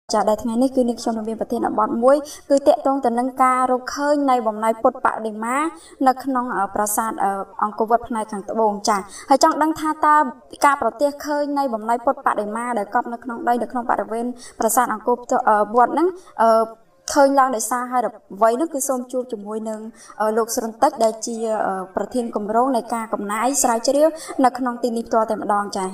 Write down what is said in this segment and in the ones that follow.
ចាដែលថ្ងៃនេះគឺនេះខ្ញុំនឹងមានប្រធានបទមួយគឺតាក់ទងទៅនឹងការរកឃើញនៃបំណែកពុទ្ធបដិមានៅក្នុងប្រាសាទអង្គរវត្តផ្នែកខាងត្បូងចាហើយចង់ដឹងថាតើការប្រទះឃើញនៃបំណែកពុទ្ធបដិមាដែលកប់នៅក្នុងដីនៅក្នុងបរិវេណប្រាសាទអង្គរវត្តហ្នឹងឃើញឡើងដោយសារហើយអ្វីនោះគឺសូមជួបជាមួយនឹងលោកស្រុនតិចដែលជាប្រធានគម្រោងនៃការកំណាយស្រាវជ្រាវនៅក្នុងទីនេះផ្ទាល់តែម្ដងចា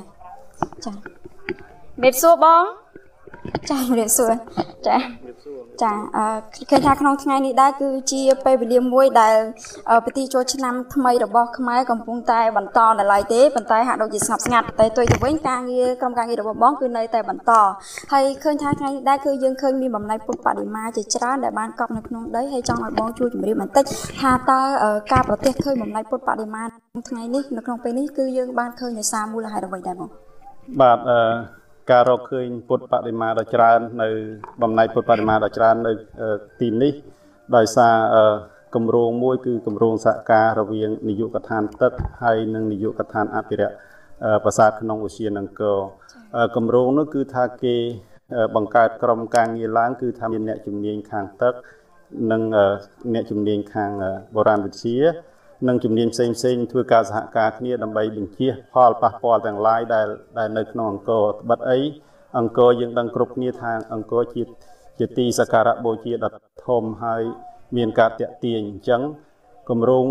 មេតសួរបងចារៀបសួរចាឃើញថាក្នុងថ្ងៃនេះដែរគឺជាពេលវេលាមួយដែលពិធីចូលឆ្នាំថ្មីរបស់ខ្មែរកំពុងតែបន្តនៅឡើយទេប៉ុន្តែហាក់ដូចជាស្ងប់ស្ងាត់តែទៅវិញការងារក្រុមការងាររបស់បងគឺនៅតែបន្តហើយឃើញថាថ្ងៃនេះដែរគឺយើងឃើញមានបំណែកពុទ្ធបដិមាជាច្រើនដែលបានកប់នៅក្នុងដីហើយចង់ឲ្យបងជួយជម្រាបបន្តិចថាតើការប្រទះឃើញបំណែកពុទ្ធបដិមាថ្ងៃនេះនៅក្នុងពេលនេះគឺយើងបានឃើញដោយសារមូលហេតុអ្វីដែរបងបាទការរកឃើញពុទ្ធបដិមាដ៏ច្រើននៅបំណែកពុទ្ធបដិមាដ៏ច្រើននៅទីនេះដោយសារគម្រោងមួយគឺគម្រោងសហការរវាងនាយកដ្ឋានទឹកហើយនិងនាយកដ្ឋានអភិរក្សប្រាសាទក្នុងឧទ្យានអង្គរគម្រោងនោះគឺថាគេបង្កើតក្រុមការងារឡើងគឺថាមានអ្នកជំនាញខាងទឹកនិងអ្នកជំនាញខាងបុរាណវិទ្យានិងជំនាញផ្សេងធ្វើការសហការគ្នាដើម្បីបញ្ជៀសផលប៉ះពាល់ទាំងឡាយដែលនៅក្នុងអង្គរត្បិតអីអង្គរយើងដឹងគ្រប់គ្នាថាអង្គរជាទីសក្ការៈបូជាដ៏ធំហើយមានការតាក់ទាញអញ្ចឹងគម្រោង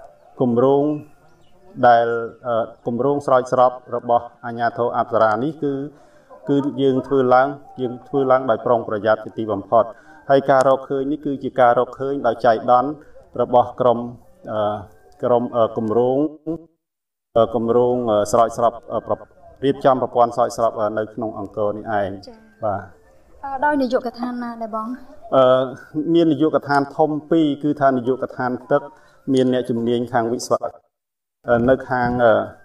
ដែលគម្រោងស្រោចស្រពរបស់អាជ្ញាធរអប្សរានេះគឺយើងធ្វើឡើងដោយប្រុងប្រយ័ត្នជាទីបំផុតហើយការរកឃើញនេះគឺជាការរកឃើញដោយចៃដន្យរបស់ក្រុមគម្រោងស្រោចស្រពរៀបចំប្រព័ន្ធស្រោចស្រពនៅក្នុងអង្គរនេះឯងបាទដោយនាយកដ្ឋានណាដែរបងមាននាយកដ្ឋានធំ2គឺថានាយកដ្ឋានទឹកមានអ្នកជំនាញខាងវិស្វកម្មនៅខាង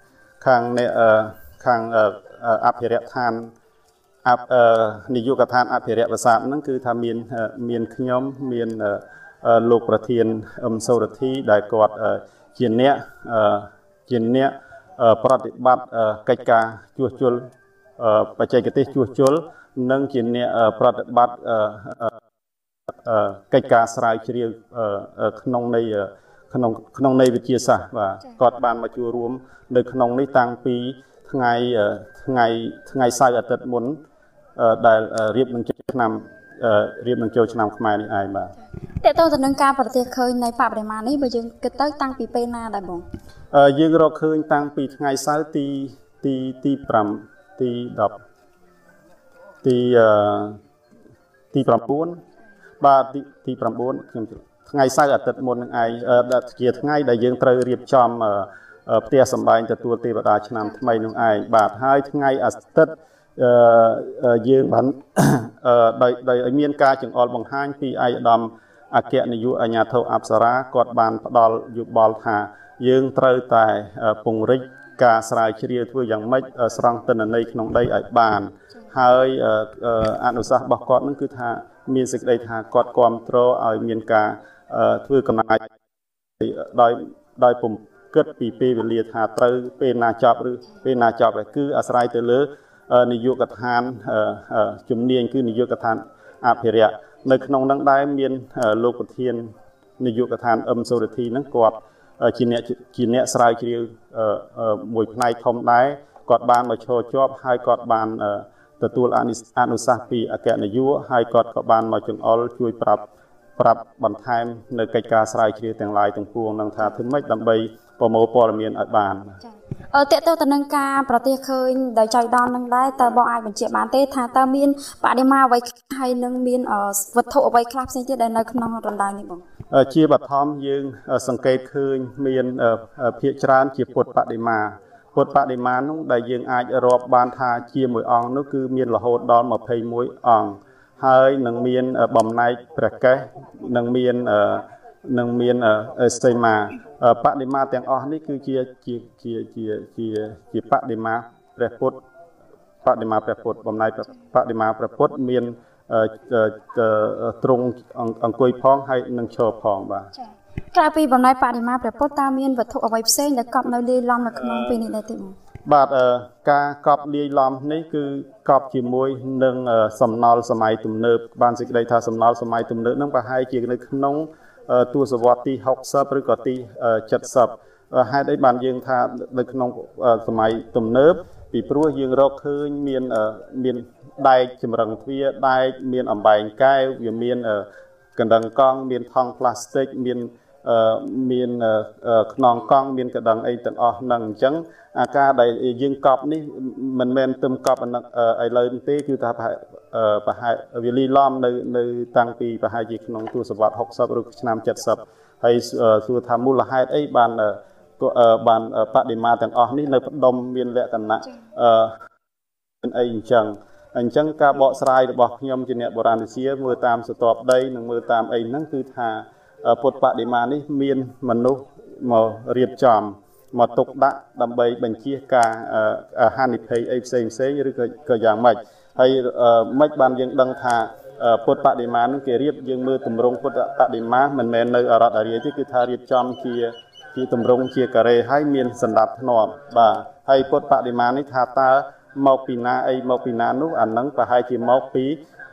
អភិរក្សឋាននាយកដ្ឋានអភិរក្សប្រាសាទហ្នឹងគឺថាមានខ្ញុំមានលោកប្រធានសូរធីដែលគាត់ជាអ្នកប្រតិបត្តិកិច្ចការជួសជុលបច្ចេកទេសជួសជុលនិងជាអ្នកប្រតិបត្តិកិច្ចការស្រាវជ្រាវក្នុងន័យវិទ្យាសាស្ត្របាទគាត់បានមកចូលរួមនៅក្នុងនេះតាំងពីថ្ងៃសៅរ៍អាទិត្យមុនដែលរៀបនឹងចូលឆ្នាំខ្មែរនេះឯងបាទតើតើទៅនឹងការប្រទះឃើញនៃបរិមាណនេះបើយើងគិតទៅតាំងពីពេលណាដែរបងយើងរកឃើញតាំងពីថ្ងៃសៅរ៍ទី9បាទទី9ខ្ញុំថ្ងៃសៅរ៍អាទិត្យមុននឹងឯងជាថ្ងៃដែលយើងត្រូវរៀបចំផ្ទះសម្បែងទទួលទេវតាឆ្នាំថ្មីនឹងឯងបាទហើយថ្ងៃអាទិត្យយើងបានដោយមានការចង្អុលបង្ហាញពីឯកឧត្តមអគ្គនាយកអាជ្ញាធរអប្សរាគាត់បានផ្ដល់យោបល់ថាយើងត្រូវតែពង្រីកការស្រាវជ្រាវធ្វើយ៉ាងម៉េចស្រង់ទិន្នន័យក្នុងដីឲ្យបានហើយអនុសាសន៍របស់គាត់នឹងគឺថាមានសេចក្តីថាគាត់គ្រប់គ្រងឲ្យមានការធ្វើកំណាយដោយពុំគិតពីពេលវេលាថាត្រូវពេលណាចប់ឬពេលណាចប់គឺអាស្រ័យទៅលើនាយកដ្ឋានជំនាញគឺនាយកដ្ឋានអភិរក្សនៅក្នុងនឹងដែរមានលោកប្រធាននាយកដ្ឋានសូរធីនឹងគាត់ជាអ្នកស្រាវជ្រាវមួយផ្នែកធំដែរគាត់បានមកឈរជាប់ហើយគាត់បានទទួលអនុសាសន៍ពីអគ្គនាយកហើយគាត់ក៏បានមកចង្អុលជួយប្រាប់បន្ថែមនៅកិច្ចការស្រាវជ្រាវទាំងឡាយទាំងពួងនឹងថាធ្វើម៉េចដើម្បីប្រមូលព័ត៌មានឲ្យបានតើតើទៅនឹងការប្រទះឃើញដោយចៃដន្យនឹងដែរតើបងអាចបញ្ជាក់បានទេថាតើមានបដិមាអ្វីហើយនឹងមានវត្ថុអ្វីខ្លះផ្សេងទៀតដែលនៅក្នុងរណ្ដៅនេះបងជាបឋមយើងសង្កេតឃើញមានភាគច្រើនជាពុទ្ធបដិមានោះដែលយើងអាចរាប់បានថាជាមួយអង្គនោះគឺមានរហូតដល់21អង្គហើយនឹងមានបំណែកព្រះកេសនឹងមានស្ទេមាបដិមាទាំងអស់នេះគឺជាបដិមាព្រះពុទ្ធបំណែកបដិមាព្រះពុទ្ធមានទ្រង់អង្គុយផងហើយនឹងឈរផងបាទក្រៅពីបំណែកបដិមាព្រះពុទ្ធតើមានវត្ថុអ្វីផ្សេងដែលកប់នៅលាយឡំនៅក្នុងពេលនេះដែរទេបងបាទការកប់លាយឡំនេះគឺកប់ជាមួយនឹងសំណល់សម័យទំនើបបានសេចក្តីថាសំណល់សម័យទំនើបនឹងប្រហែលជានៅក្នុងទសវត្សរ៍ទី60ឬក៏ទី70ហេតុអីបានយើងថានៅក្នុងសម័យទំនើបពីព្រោះយើងរកឃើញមានដែកចម្រឹងទ្វារដែកមានអំបែងកែវវាមានកណ្ដឹងកង់មានថង់ផ្លាស្ទិកមានខ្នងកង់មានកណ្ដឹងអីទាំងអស់ហ្នឹងអញ្ចឹងអាការដែលយើងកប់នេះមិនមែនទឹមកប់ឥឡូវទេគឺថាប្រហែលវាលីឡំនៅតាំងពីប្រហែលជាក្នុងទសវត្សរ៍60ឬឆ្នាំ70ហើយសួរថាមូលហេតុអីបានបដិមាទាំងអស់នេះនៅផ្ដុំមានលក្ខណៈអីអញ្ចឹងការបកស្រាយរបស់ខ្ញុំជាអ្នកបុរាណវិទ្យាមើលតាមស្ទាប់ដីនិងមើលតាមអីហ្នឹងគឺថាពុទ្ធបដិមានេះមានមនុស្សមករៀបចំមកទុកដាក់ដើម្បីបញ្ជាការហានិភ័យអីផ្សេងឬក៏យ៉ាងម៉េចហើយមិនបានយើងដឹងថាពុទ្ធបដិមានឹងគេរៀបយើងមើលទម្រង់ពុទ្ធបដិមាមិនមែននៅអរដ្ឋអារាយទេគឺថារៀបចំជាទម្រង់ជាការ៉េហើយមានសណ្ដាប់ធ្នាប់បាទហើយពុទ្ធបដិមានេះថាតើមកពីណាអីមកពីណានោះអានឹងប្រហែលជាមកពី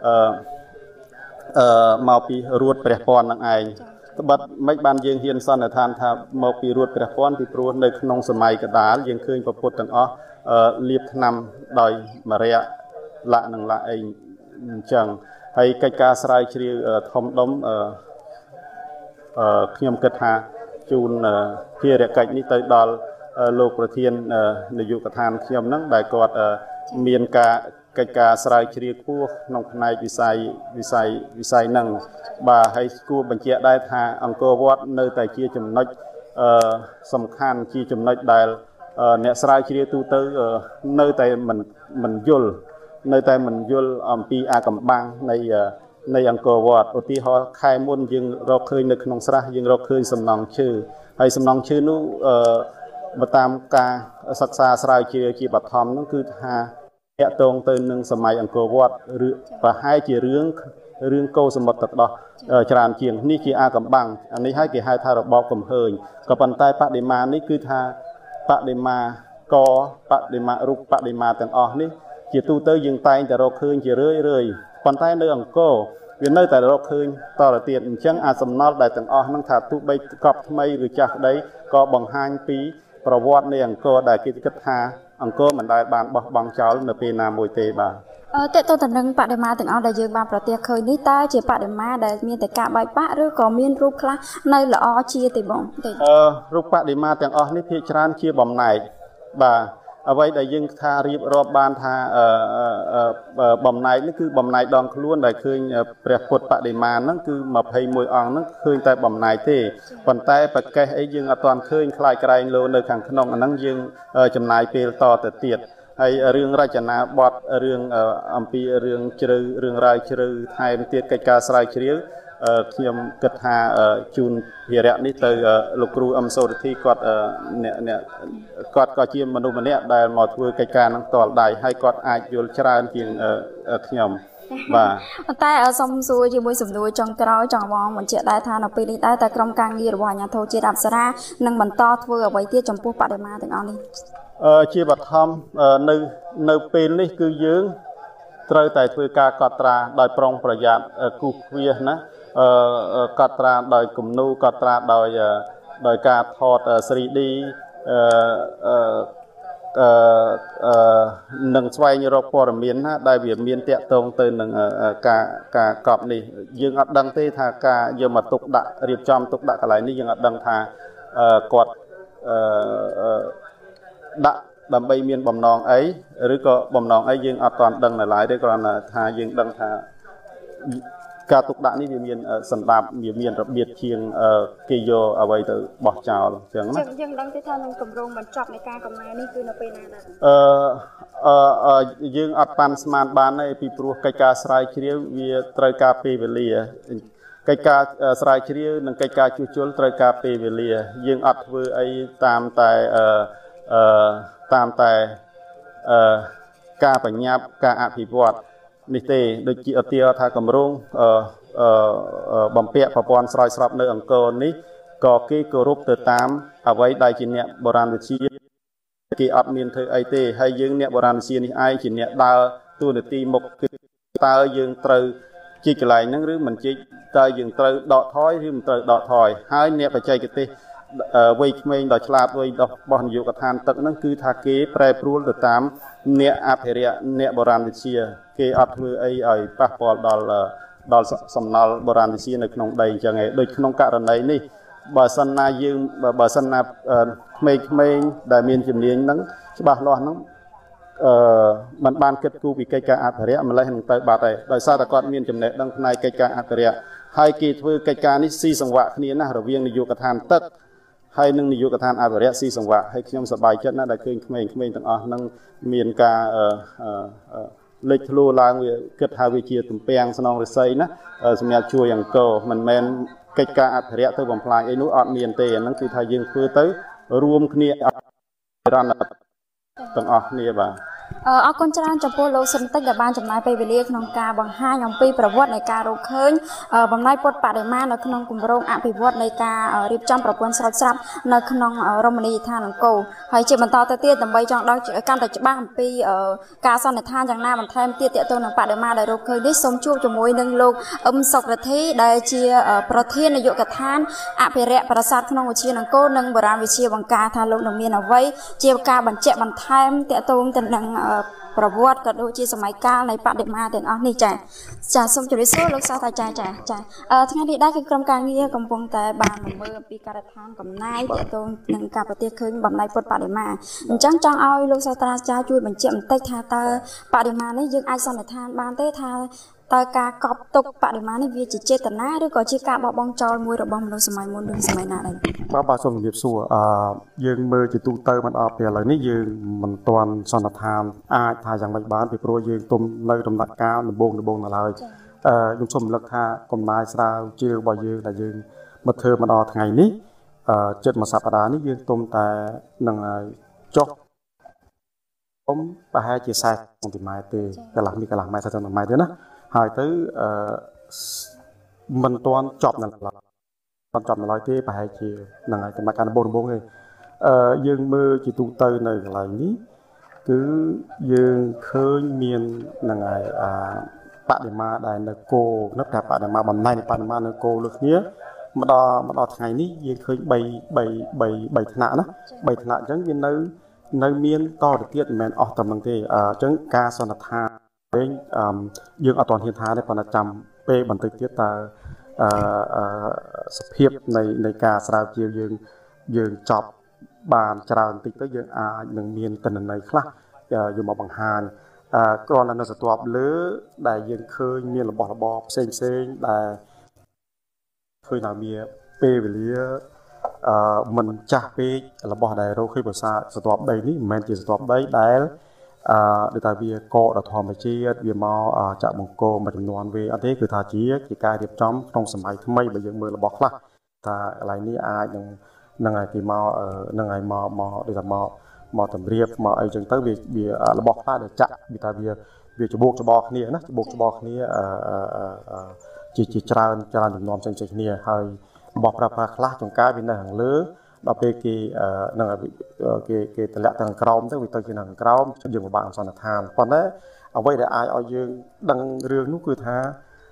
រួតព្រះពន្ធនឹងឯងត្បិតមិនបានយើងហ៊ានសន្និដ្ឋានថាមកពីរួតព្រះពន្ធពីព្រោះនៅក្នុងសម័យកដាលយើងឃើញពុទ្ធទាំងអស់លាបថ្នាំដោយមរៈលៈនិងលៈអីអញ្ចឹងហើយកិច្ចការស្រាវជ្រាវធំដុំខ្ញុំគិតថាជូនភារកិច្ចនេះទៅដល់លោកប្រធាននាយកដ្ឋានខ្ញុំហ្នឹងដែលគាត់មានកិច្ចការស្រាវជ្រាវខ្ពស់ក្នុងផ្នែកវិស័យហ្នឹងបាទហើយគួរបញ្ជាក់ដែរថាអង្គរវត្តនៅតែជាចំណុចសំខាន់ជាចំណុចដែលអ្នកស្រាវជ្រាវទូទៅនៅតែមិនយល់អំពីអាកំបាំងនៃអង្គរវត្តឧទាហរណ៍ខែមុនយើងរកឃើញនៅក្នុងស្រះយើងរកឃើញសំណង់ឈើហើយសំណង់ឈើនោះបើតាមការសិក្សាស្រាវជ្រាវជាបឋមនោះគឺថាតាក់ទងទៅនឹងសម័យអង្គរវត្តឬប្រហែលជារឿងកោសមុទ្រទឹកដោះច្រើនជាងនេះជាអាកំបាំងអានេះហើយគេហៅថារបបកំហើញក៏ប៉ុន្តែបដិមានេះគឺថាបដិមាបដិមារូបបដិមាទាំងអស់នេះជាទូទៅយើងតែងតែរកឃើញជារឿយប៉ុន្តែនៅអង្គរវានៅតែរកឃើញតទៅទៀតអញ្ចឹងអាសំណល់ដែលទាំងអស់ហ្នឹងថាទោះបីកប់ថ្មីឬចាស់ក្តីក៏បង្ហាញពីប្រវត្តិនៃអង្គរដែលគេគិតថាអង្គរមិនដែលបានបោះបង់ចោលនៅពេលណាមួយទេបាទតើតើតើនឹងបដិមាទាំងអស់ដែលយើងបានប្រទះឃើញនេះតើជាបដិមាដែលមានតែការបែកបាក់ឬក៏មានរូបខ្លះនៅល្អជាទេបងទេរូបបដិមាទាំងអស់នេះភាគច្រើនជាបំណែកបាទអ្វីដែលយើងថារៀបរាប់បានថាបំណែកនេះគឺបំណែកដងខ្លួនដែលឃើញព្រះពុទ្ធបដិមាហ្នឹងគឺ21អង្គហ្នឹងឃើញតែបំណែកទេប៉ុន្តែប្រកេះអីយើងអត់ទាន់ឃើញខ្លាចក្រែងលោនៅខាងក្នុងអាហ្នឹងយើងចំណាយពេលតទៅទៀតហើយរឿងរចនាបថរឿងអំពីរឿងជ្រៅរឿងរ៉ាវជ្រៅថែមទៀតកិច្ចការស្រាវជ្រាវខ្ញុំគិតថាជូនភារៈនេះទៅលោកគ្រូអឹមសូរិទ្ធីគាត់គាត់ក៏ជាមនុស្សម្នាក់ដែលមកធ្វើកិច្ចការនឹងផ្ទាល់ដៃហើយគាត់អាចយល់ច្រើនជាងខ្ញុំបាទប៉ុន្តែសូមសួរជាមួយសំណួរចុងក្រោយចង់បងបញ្ជាក់ដែរថានៅពេលនេះដែរតែក្រុមការងាររបស់អាជ្ញាធរជាតិអប្សរានឹងបន្តធ្វើអ្វីទៀតចំពោះបដិមាទាំងអស់នេះជាបឋមនៅពេលនេះគឺយើងត្រូវតែធ្វើការកត់ត្រាដោយប្រុងប្រយ័ត្នគូសវាសណាកត់ត្រាដោយគំនូកត់ត្រាដោយការថត 3D នឹងស្វែងរកព័ត៌មានណាដែលវាមានតាក់ទងទៅនឹងការកប់នេះយើងអត់ដឹងទេថាការយកមកទុកដាក់រៀបចំទុកដាក់កន្លែងនេះយើងអត់ដឹងថាគាត់ដាក់ដើម្បីមានបំណងអីឬក៏បំណងអីយើងអត់ទាន់ដឹងនៅឡើយទេគ្រាន់តែថាយើងដឹងថាការទុកដាក់នេះវាមានសម្ដាប់វាមានរបៀបជាងគេយកអ្វីទៅបោះចោលអញ្ចឹងណាយើងដឹងទេថានឹងគម្រោងបញ្ចប់នៃការកំណែនេះគឺនៅពេលណាដែរយើងអត់ប៉ាន់ស្មានបានទេពីព្រោះកិច្ចការស្រាវជ្រាវវាត្រូវការពេលវេលាកិច្ចការស្រាវជ្រាវនិងកិច្ចការជួសជុលត្រូវការពេលវេលាយើងអត់ធ្វើអីតាមតែការបញ្ញាប់ការអភិវឌ្ឍនេះទេដូចជាឧទាហរណ៍ថាគម្រោងបំពាក់ប្រព័ន្ធស្រោចស្រពនៅអង្គរនេះក៏គេគោរពទៅតាមអ្វីដែលជាអ្នកបុរាណវិទ្យាគេអត់មានធ្វើអីទេហើយយើងអ្នកបុរាណវិទ្យានេះឯងជាអ្នកដើរតួនាទីមុខគឺតើយើងត្រូវជីកកន្លែងហ្នឹងឬមិនជីកតើយើងត្រូវដកថយឬមិនត្រូវដកថយហើយអ្នកបច្ចេកទេសវ័យក្មេងដ៏ឆ្លាតវៃរបស់នាយកដ្ឋានទឹកហ្នឹងគឺថាគេប្រែប្រួលទៅតាមអ្នកអភិរក្សអ្នកបុរាណវិទ្យាគេអត់ធ្វើអីឲ្យប៉ះពាល់ដល់សំណល់បុរាណវិទ្យានៅក្នុងដីអញ្ចឹងឯងដូចក្នុងករណីនេះបើសិនណាក្មេងៗដែលមានជំនាញហ្នឹងច្បាស់លាស់ហ្នឹងมันបានគិតគូរពីកិច្ចការអភិរក្សម្លេះនឹងទៅបាត់ហើយដោយសារតែគាត់មានចំណេះដឹងផ្នែកកិច្ចការអភិរក្សហើយគេធ្វើកិច្ចការនេះស៊ីសង្វាក់គ្នាណាស់រវាងនាយកដ្ឋានទឹកហើយនឹងនាយកដ្ឋានអភិរក្សស៊ីសង្វាក់ហើយខ្ញុំសប្បាយចិត្តណាស់ដែលឃើញក្មេងៗទាំងអស់នឹងមានការលេចធ្លោឡើងវាគិតថាវាជាទំពាំងស្នងរិស័យណាសម្រាប់ជួយអង្គរមិនមែនកិច្ចការអភិរក្សទៅបំផ្លាញអីនោះអត់មានទេអាហ្នឹងគឺថាយើងធ្វើទៅរួមគ្នារណទាំងអស់គ្នាបាទអរគុណច្រើនចំពោះលោកសិនតិចដែលបានចំណាយពេលវេលាក្នុងការបង្ហាញអំពីប្រវត្តិនៃការរកឃើញបំណែកពុទ្ធបដិមានៅក្នុងគម្រោងអភិវឌ្ឍនៃការរៀបចំប្រព័ន្ធស្រោចស្រពនៅក្នុងរមណីយដ្ឋានអង្គរហើយជាបន្តទៅទៀតដើម្បីចង់ដឹងកាន់តែច្បាស់អំពីការសន្និដ្ឋានយ៉ាងណាបន្ថែមទៀតទាក់ទងនឹងបដិមាដែលរកឃើញនេះសូមជួបជាមួយនឹងលោកអ៊ឹមសុករិទ្ធីដែលជាប្រធាននាយកដ្ឋានអភិរក្សប្រាសាទក្នុងវិទ្យាអង្គរនិងបុរាណវិទ្យាបង្ការថាលោកនឹងមានអ្វីជាការបញ្ជាក់បន្ថែមទាក់ទងទៅនឹងប្រវត្តិក៏ដូចជាសម័យកាលនៃបដិមាទាំងអស់នេះចាសូមជម្រាបសួរលោកសាស្ត្រាចារ្យចាថ្ងៃនេះដែរគឺក្រុមការងារកំពុងតែបានមើលពីការដ្ឋានកំណាយទាក់ទងនឹងការប្រទះឃើញបំណែកពុទ្ធបដិមាអញ្ចឹងចង់ឲ្យលោកសាស្ត្រាចារ្យជួយបញ្ជាក់បន្តិចថាតើបដិមានេះយើងអាចសន្និដ្ឋានបានទេថាតើការកប់ទុកបដិមានេះវាជាចេតនាឬក៏ជាការបោះបង់ចោលមួយរបស់មនុស្សសម័យមុនឬសម័យណាដែរបាទសូមជម្រាបសួរយើងមើលជាទូទៅមិនអត់ពេលឥឡូវនេះយើងមិនទាន់សន្និដ្ឋានអាចថាយ៉ាងម៉េចបានពីព្រោះយើងទុំនៅដំណាក់កាលដំបូងនៅឡើយខ្ញុំសូមរំលឹកថាកំណែស្រាវជ្រាវរបស់យើងដែលយើងមកធ្វើមកដល់ថ្ងៃនេះជិតមួយសប្តាហ៍នេះយើងទុំតែនឹងចុះប្រហែលជា40សង់ទីម៉ែត្រទេកន្លះម៉ែត្រ40សង់ទីម៉ែត្រទេណាហើយទៅមិនទាន់ចប់នៅឡើយទេប្រហែលជាហ្នឹងហើយដំណាក់កាលដំបូងទេយើងមើលជាទូទៅនៅកន្លែងនេះគឺយើងឃើញមានហ្នឹងហើយបដិមាដែលនៅគោនោះតែបដិមាបំណែកបដិមានៅគោលើគ្នាមកដល់ថ្ងៃនេះយើងឃើញ3ថ្នាក់ណា3ថ្នាក់អញ្ចឹងវានៅមានតទៅទៀតមិនមែនអស់តែប៉ុណ្្នឹងទេអញ្ចឹងការសន្និដ្ឋានវិញយើងអត់ទាន់ហ៊ានថាទេប៉ុន្តែចាំពេលបន្តិចទៀតតើសភាពនៃការស្រាវជ្រាវយើងចប់បានច្រើនបន្តិចទៅយើងអាចនឹងមានទិន្នន័យខ្លះយកមកបង្ហាញគ្រាន់តែនៅស្ទាប់លើដែលយើងឃើញមានរបស់របរផ្សេងដែលឃើញថាវាពេលវេលាមិនចាស់ពេករបស់ដែលរកឃើញភាសាស្ទាប់ដីនេះមិនមែនជាស្ទាប់ដីដែលដូចថាវាកកដល់ធម្មជាតិវាមកចាក់បង្គោលមួយចំនួនវាអត់ទេគឺថាជាការរៀបចំក្នុងសម័យថ្មីបើយើងមើលរបស់ខ្លះថាកន្លែងនេះអាចនឹងឲ្យគេមកនឹងឲ្យមកដូចថាមកតម្រៀបមកអីចឹងទៅវារបស់ខ្លះដែលចាក់វាថាវាច្បោកច្បល់គ្នាណាច្បោកច្បល់គ្នាជាច្រើនចំនួនផ្សេងគ្នាហើយរបស់ប្រើប្រាស់ខ្លះចង្ការវានៅខាងលើដល់ពេលគេនឹងគេតម្លាក់ទាំងក្រោមទៅវាទៅជាខាងក្រោមយើងពិបាកសន្និដ្ឋានប៉ុន្តែអ្វីដែលអាចឲ្យយើងដឹងរឿងនោះគឺថា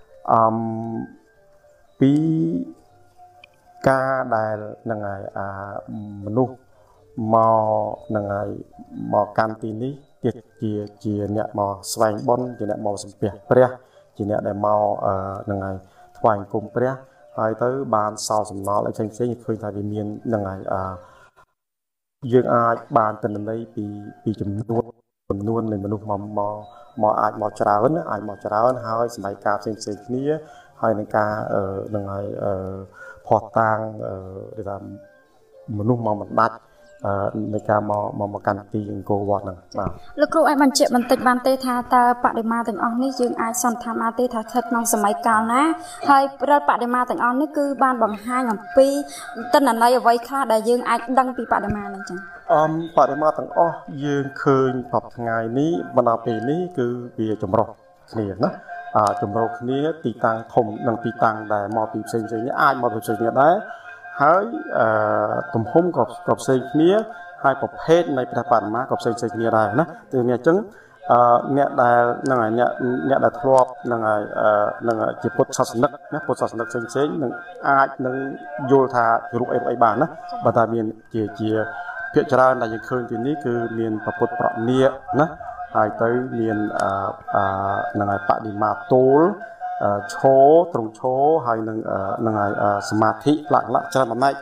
ពីការដែលនឹងហើយមនុស្សមកនឹងហើយមកកាន់ទីនេះជាអ្នកមកស្វែងបុណ្យជាអ្នកមកសំពះព្រះជាអ្នកដែលមកនឹងហើយថ្វាយអង្គមព្រះហើយទៅបានសល់សំណល់អីផ្សេងឃើញថាវាមាននឹងហើយយើងអាចបានទិន្នន័យពីចំនួននៃមនុស្សមកអាចមកច្រើនហើយសម័យកាលផ្សេងគ្នាហើយនឹងការនឹងហើយផោះតាំងដូចថាមនុស្សមកមិនដាច់នៃការមកកាន់ទីអង្គរវត្តហ្នឹងបាទលោកគ្រូអាចបញ្ជាក់បន្តិចបានទេថាតើបដិមាទាំងអស់នេះយើងអាចសន្និដ្ឋានបានទេថាស្ថិតក្នុងសម័យកាលណាហើយបដិមាទាំងអស់នេះគឺបានបង្ហាញអំពីទិន្នន័យអ្វីខ្លះដែលយើងអាចដឹងពីបដិមាហ្នឹងចឹងបដិមាទាំងអស់យើងឃើញប្រហែលថ្ងៃនេះបណ្ដាពេលនេះគឺវាចម្រុះគ្នាណាចម្រុះគ្នាទីតាំងធំនិងទីតាំងដែលមកពីផ្សេងនេះអាចមកពីផ្សេងទៀតដែរហហើយទំហំក៏ផ្សេងគ្នាហើយប្រភេទនៃព្រះបដិមាក៏ផ្សេងគ្នាដែរណាគឺអញ្ចឹងអ្នកដែលហ្នឹងហើយអ្នកដែលធ្លាប់ហ្នឹងហើយនឹងជាពុទ្ធសាសនិកណាពុទ្ធសាសនិកផ្សេងនឹងអាចនឹងយល់ថារូបអីបានណាបើតែមានជាភាគច្រើនដែលយើងឃើញទីនេះគឺមានប្រពុតប្រញាកណាហើយទៅមានហ្នឹងហើយបដិមាទោលឈរត្រង់ឈរហើយនឹងហើយសមាធិលក្ខច្រើនណា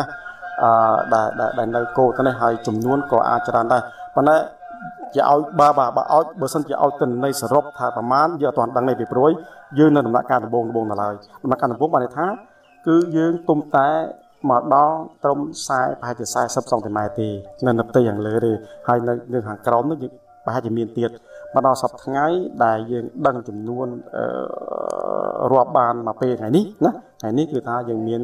ដែលនៅគោលទៅនេះហើយចំនួនក៏អាចច្រើនដែរប៉ុន្តែជាឲ្យបើសិនជាឲ្យទិន្នន័យសរុបថាប្រមាណយើងអត់ទាន់ដឹងទេពីព្រោះយើងនៅដំណាក់កាលដំបូងនៅឡើយដំណាក់កាលដំបូងបានថាគឺយើងទុំតែមកដល់ត្រឹមប្រហែលជា40សង់ទីម៉ែត្រទេនៅផ្ទៃខាងលើទេហើយនៅខាងក្រោមនោះយើងប្រហែលជាមានទៀតមកដល់សប្តាហ៍ថ្ងៃដែលយើងដឹងចំនួនរាប់បានមកពេលថ្ងៃនេះណាថ្ងៃនេះគឺថាយើងមាន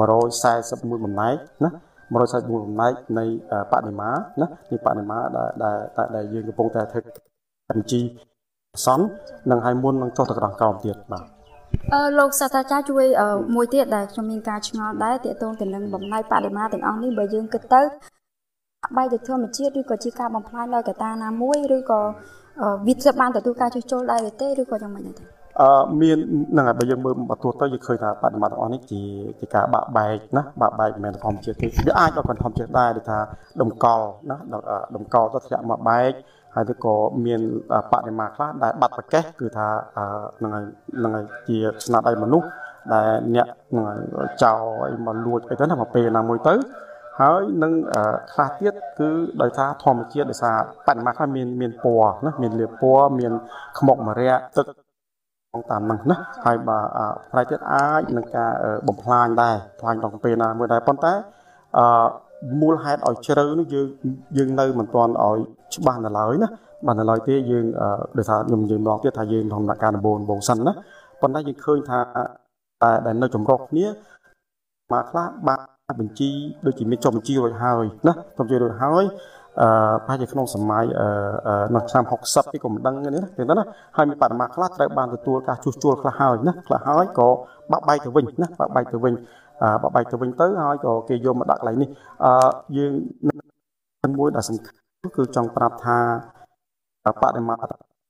141បំណែកណា141បំណែកនៃបដិមាណានេះបដិមាដែលយើងកំពុងតែធ្វើបញ្ជីសន្ននឹងឲ្យមុននឹងចុះទៅក្រោមទៀតបាទលោកសាស្ត្រាចារ្យជួយមួយទៀតដែលខ្ញុំមានការឆ្ងល់ដែរទាក់ទងទៅនឹងបំណែកបដិមាទាំងអស់នេះបើយើងគិតទៅបែរទៅធម្មជាតិឬក៏ជាការបំផ្លាញដោយកត្តាណាមួយឬក៏វាត្រូវបានទទួលការជួសជុលដែរទេឬក៏យ៉ាងម៉េចដែរមានហ្នឹងហើយបើយើងមើលបន្ទាត់ទៅយើងឃើញថាបដិមាទាំងអស់នេះជាការបាក់បែកណាបាក់បែកមិនមែនធម្មជាតិទេវាអាចដល់ធម្មជាតិដែរដូចថាតម្កល់ណាតម្កល់ទៅធ្លាក់មកបែកហើយទៅក៏មានបដិមាខ្លះដែលបាត់ប្រកេះគឺថាហ្នឹងហើយជាស្នាដៃមនុស្សដែលអ្នកហ្នឹងហើយចោលអីមកលួចអីទៅណាមកពេលណាមួយទៅហើយនឹងខ្លះទៀតគឺដោយថាធម្មជាតិដោយសារបដិមាខ្លះមានពណ៌ណាមានលាបពណ៌មានខ្មុកម្រ័ក្សទឹកតាមហ្នឹងណាហើយផ្នែកទៀតអាចនឹងការបំផ្លាញដែរផ្លាញដល់ពេលណាមួយដែរប៉ុន្តែមូលហេតុឲ្យជ្រៅនោះយើងនៅមិនទាន់ឲ្យច្បាស់នៅឡើយណាបាទនៅឡើយទេយើងដោយថាខ្ញុំនិយាយម្ដងទៀតថាយើងក្នុងដំណាក់កាលដំបូងសិនណាប៉ុន្តែយើងឃើញថាតែនៅចម្រុះគ្នាមកខ្លះបានបញ្ជីដូចជាមានចុះបញ្ជីរួចហើយណាចុះបញ្ជីរួចហើយប្រហែលជាក្នុងសម័យនៅឆ្នាំ60ទីក៏មិនដឹងទេណាចឹងទៅណាហើយមានបដិមាខ្លះត្រូវបានទទួលការជួសជុលខ្លះហើយណាខ្លះហើយក៏បាក់បែកទៅវិញណាបាក់បែកទៅវិញទៅហើយក៏គេយកមកដាក់កន្លែងនេះយើងមួយដែលសំខាន់គឺចង់ប្រាប់ថាបដិមា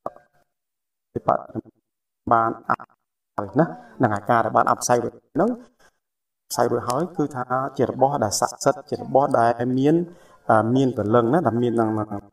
បានហើយណានឹងអាការដែលបានអបផ្សាយរួចហ្នឹងផ្សាយរួចហើយគឺថាជារបស់ដែលស័ក្តិសិទ្ធិជារបស់ដែលមានព្រលឹងណាដែលមាន